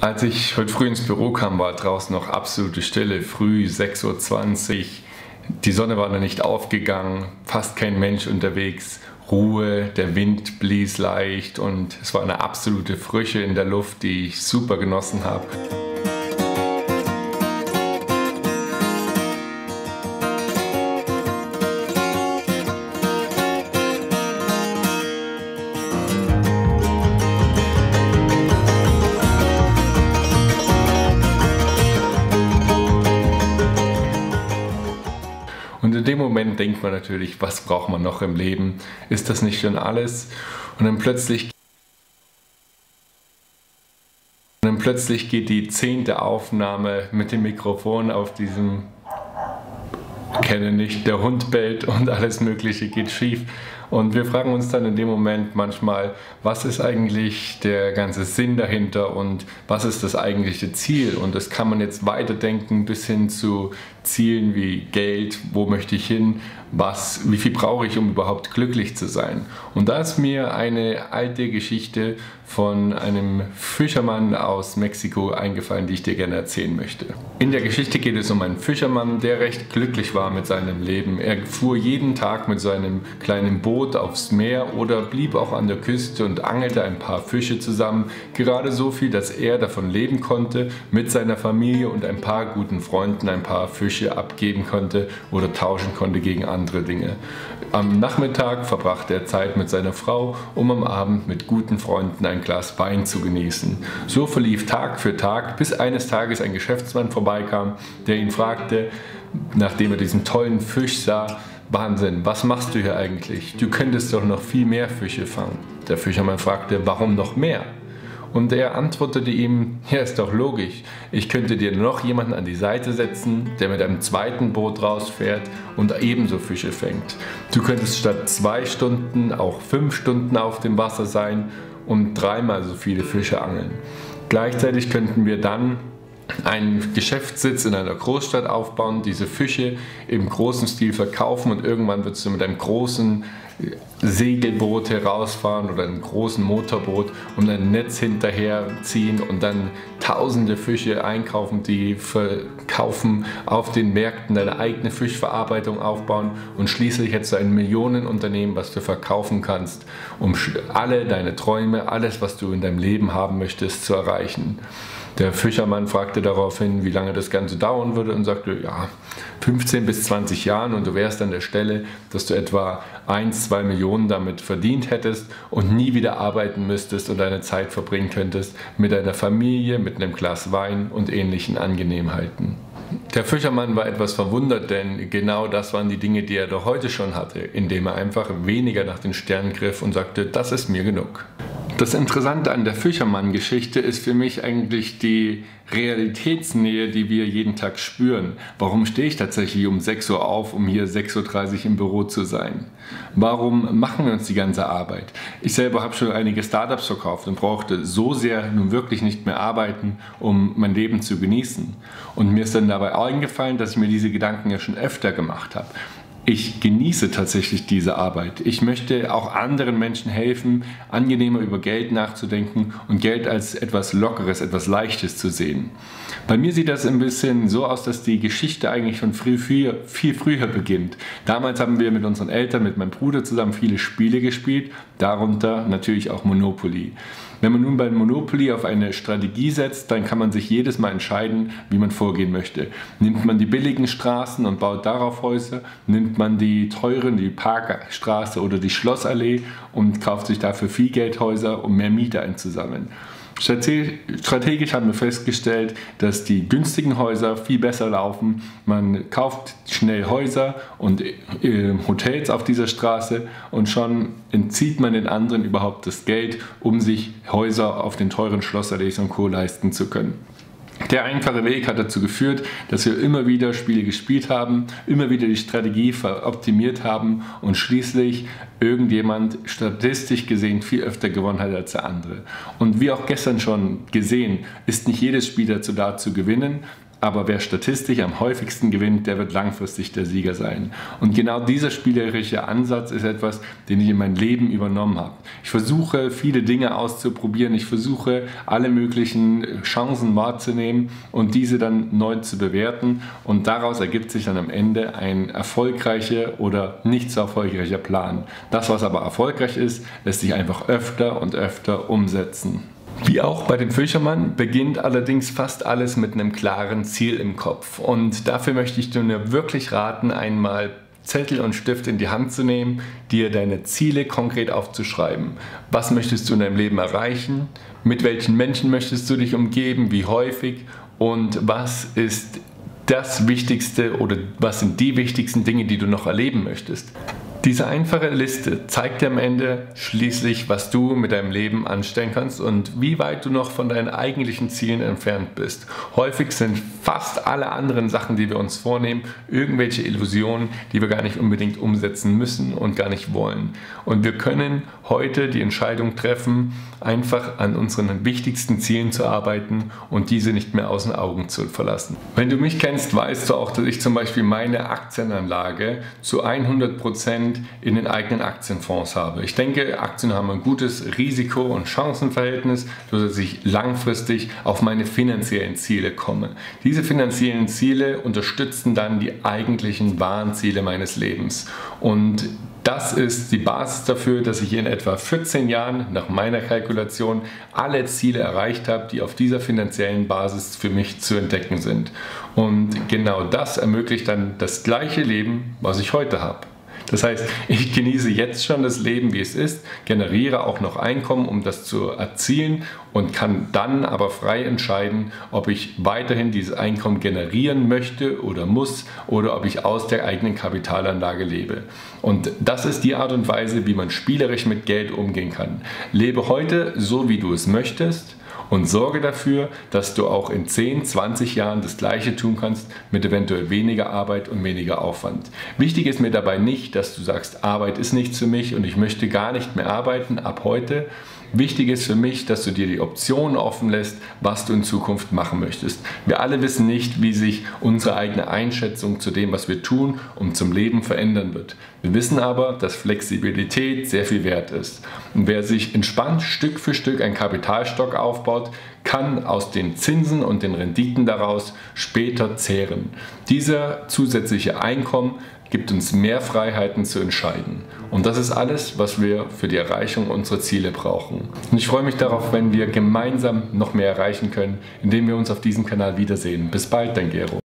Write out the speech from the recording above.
Als ich heute früh ins Büro kam, war draußen noch absolute Stille, früh 6:20 Uhr. Die Sonne war noch nicht aufgegangen, fast kein Mensch unterwegs, Ruhe, der Wind blies leicht und es war eine absolute Frische in der Luft, die ich super genossen habe. Und in dem Moment denkt man natürlich, was braucht man noch im Leben? Ist das nicht schon alles? Und dann plötzlich geht die 10. Aufnahme mit dem Mikrofon auf diesem, kenne nicht, der Hund bellt und alles Mögliche geht schief. Und wir fragen uns dann in dem Moment manchmal, was ist eigentlich der ganze Sinn dahinter und was ist das eigentliche Ziel? Und das kann man jetzt weiterdenken bis hin zu Zielen wie Geld, wo möchte ich hin, wie viel brauche ich, um überhaupt glücklich zu sein. Und da ist mir eine alte Geschichte von einem Fischermann aus Mexiko eingefallen, die ich dir gerne erzählen möchte. In der Geschichte geht es um einen Fischermann, der recht glücklich war mit seinem Leben. Er fuhr jeden Tag mit seinem kleinen Boot aufs Meer oder blieb auch an der Küste und angelte ein paar Fische zusammen. Gerade so viel, dass er davon leben konnte, mit seiner Familie und ein paar guten Freunden ein paar Fische abgeben konnte oder tauschen konnte gegen andere Dinge. Am Nachmittag verbrachte er Zeit mit seiner Frau, um am Abend mit guten Freunden ein Glas Wein zu genießen. So verlief Tag für Tag, bis eines Tages ein Geschäftsmann vorbeikam, der ihn fragte, nachdem er diesen tollen Fisch sah: Wahnsinn, was machst du hier eigentlich? Du könntest doch noch viel mehr Fische fangen. Der Fischermann fragte, warum noch mehr? Und er antwortete ihm, ja, ist doch logisch, ich könnte dir noch jemanden an die Seite setzen, der mit einem zweiten Boot rausfährt und ebenso Fische fängt. Du könntest statt 2 Stunden auch 5 Stunden auf dem Wasser sein und 3-mal so viele Fische angeln. Gleichzeitig könnten wir dann einen Geschäftssitz in einer Großstadt aufbauen, diese Fische im großen Stil verkaufen und irgendwann würdest du mit einem großen Segelboot herausfahren oder einem großen Motorboot und ein Netz hinterherziehen und dann tausende Fische einkaufen, die verkaufen, auf den Märkten deine eigene Fischverarbeitung aufbauen und schließlich hättest du ein Millionenunternehmen, was du verkaufen kannst, um alle deine Träume, alles was du in deinem Leben haben möchtest, zu erreichen. Der Fischermann fragte daraufhin, wie lange das Ganze dauern würde und sagte, ja, 15 bis 20 Jahren und du wärst an der Stelle, dass du etwa 1-2 Millionen damit verdient hättest und nie wieder arbeiten müsstest und deine Zeit verbringen könntest mit deiner Familie, mit einem Glas Wein und ähnlichen Angenehmheiten. Der Fischermann war etwas verwundert, denn genau das waren die Dinge, die er doch heute schon hatte, indem er einfach weniger nach den Sternen griff und sagte, das ist mir genug. Das Interessante an der Fischermann-Geschichte ist für mich eigentlich die Realitätsnähe, die wir jeden Tag spüren. Warum stehe ich tatsächlich um 6 Uhr auf, um hier 6:30 Uhr im Büro zu sein? Warum machen wir uns die ganze Arbeit? Ich selber habe schon einige Startups verkauft und brauchte so sehr nun wirklich nicht mehr arbeiten, um mein Leben zu genießen. Und mir ist dann dabei eingefallen, dass ich mir diese Gedanken ja schon öfter gemacht habe. Ich genieße tatsächlich diese Arbeit. Ich möchte auch anderen Menschen helfen, angenehmer über Geld nachzudenken und Geld als etwas Lockeres, etwas Leichtes zu sehen. Bei mir sieht das ein bisschen so aus, dass die Geschichte eigentlich schon viel früher beginnt. Damals haben wir mit unseren Eltern, mit meinem Bruder zusammen viele Spiele gespielt, darunter natürlich auch Monopoly. Wenn man nun bei Monopoly auf eine Strategie setzt, dann kann man sich jedes Mal entscheiden, wie man vorgehen möchte. Nimmt man die billigen Straßen und baut darauf Häuser, nimmt man die teuren, die Parkstraße oder die Schlossallee und kauft sich dafür viel Geldhäuser, um mehr Miete einzusammeln. Strategisch haben wir festgestellt, dass die günstigen Häuser viel besser laufen. Man kauft schnell Häuser und Hotels auf dieser Straße und schon entzieht man den anderen überhaupt das Geld, um sich Häuser auf den teuren Schlossallees und Co. leisten zu können. Der einfache Weg hat dazu geführt, dass wir immer wieder Spiele gespielt haben, immer wieder die Strategie optimiert haben und schließlich irgendjemand statistisch gesehen viel öfter gewonnen hat als der andere. Und wie auch gestern schon gesehen, ist nicht jedes Spiel dazu da zu gewinnen, aber wer statistisch am häufigsten gewinnt, der wird langfristig der Sieger sein. Und genau dieser spielerische Ansatz ist etwas, den ich in mein Leben übernommen habe. Ich versuche, viele Dinge auszuprobieren, ich versuche, alle möglichen Chancen wahrzunehmen und diese dann neu zu bewerten, und daraus ergibt sich dann am Ende ein erfolgreicher oder nicht so erfolgreicher Plan. Das, was aber erfolgreich ist, lässt sich einfach öfter und öfter umsetzen. Wie auch bei dem Fischermann beginnt allerdings fast alles mit einem klaren Ziel im Kopf. Und dafür möchte ich dir wirklich raten, einmal Zettel und Stift in die Hand zu nehmen, dir deine Ziele konkret aufzuschreiben. Was möchtest du in deinem Leben erreichen? Mit welchen Menschen möchtest du dich umgeben? Wie häufig? Und was ist das Wichtigste oder was sind die wichtigsten Dinge, die du noch erleben möchtest? Diese einfache Liste zeigt dir am Ende schließlich, was du mit deinem Leben anstellen kannst und wie weit du noch von deinen eigentlichen Zielen entfernt bist. Häufig sind fast alle anderen Sachen, die wir uns vornehmen, irgendwelche Illusionen, die wir gar nicht unbedingt umsetzen müssen und gar nicht wollen. Und wir können heute die Entscheidung treffen, einfach an unseren wichtigsten Zielen zu arbeiten und diese nicht mehr aus den Augen zu verlassen. Wenn du mich kennst, weißt du auch, dass ich zum Beispiel meine Aktienanlage zu 100% in den eigenen Aktienfonds habe. Ich denke, Aktien haben ein gutes Risiko- und Chancenverhältnis, sodass ich langfristig auf meine finanziellen Ziele komme. Diese finanziellen Ziele unterstützen dann die eigentlichen wahren Ziele meines Lebens. Und das ist die Basis dafür, dass ich in etwa 14 Jahren nach meiner Kalkulation alle Ziele erreicht habe, die auf dieser finanziellen Basis für mich zu entdecken sind. Und genau das ermöglicht dann das gleiche Leben, was ich heute habe. Das heißt, ich genieße jetzt schon das Leben, wie es ist, generiere auch noch Einkommen, um das zu erzielen, und kann dann aber frei entscheiden, ob ich weiterhin dieses Einkommen generieren möchte oder muss oder ob ich aus der eigenen Kapitalanlage lebe. Und das ist die Art und Weise, wie man spielerisch mit Geld umgehen kann. Lebe heute so, wie du es möchtest, und sorge dafür, dass du auch in 10, 20 Jahren das Gleiche tun kannst, mit eventuell weniger Arbeit und weniger Aufwand. Wichtig ist mir dabei nicht, dass du sagst, Arbeit ist nichts für mich und ich möchte gar nicht mehr arbeiten ab heute. Wichtig ist für mich, dass du dir die Optionen offen lässt, was du in Zukunft machen möchtest. Wir alle wissen nicht, wie sich unsere eigene Einschätzung zu dem, was wir tun und zum Leben verändern wird. Wir wissen aber, dass Flexibilität sehr viel wert ist. Und wer sich entspannt Stück für Stück einen Kapitalstock aufbaut, kann aus den Zinsen und den Renditen daraus später zehren. Dieser zusätzliche Einkommen gibt uns mehr Freiheiten zu entscheiden. Und das ist alles, was wir für die Erreichung unserer Ziele brauchen. Und ich freue mich darauf, wenn wir gemeinsam noch mehr erreichen können, indem wir uns auf diesem Kanal wiedersehen. Bis bald, dein Gero.